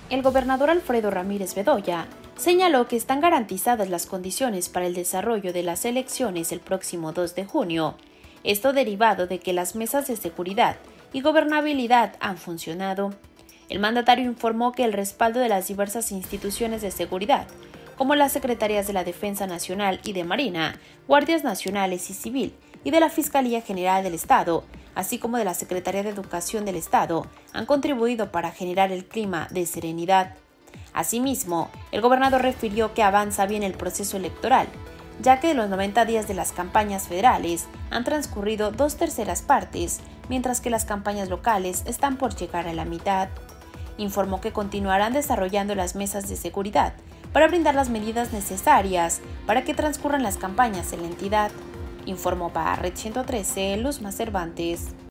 El gobernador Alfredo Ramírez Bedoya señaló que están garantizadas las condiciones para el desarrollo de las elecciones el próximo 2 de junio, esto derivado de que las mesas de seguridad y gobernabilidad han funcionado. El mandatario informó que el respaldo de las diversas instituciones de seguridad, como las Secretarías de la Defensa Nacional y de Marina, Guardias Nacionales y Civil, y de la Fiscalía General del Estado, así como de la Secretaría de Educación del Estado, han contribuido para generar el clima de serenidad. Asimismo, el gobernador refirió que avanza bien el proceso electoral, ya que de los 90 días de las campañas federales han transcurrido 2/3 partes, mientras que las campañas locales están por llegar a la mitad. Informó que continuarán desarrollando las mesas de seguridad para brindar las medidas necesarias para que transcurran las campañas en la entidad. Informó para Red 113, Luzma Cervantes.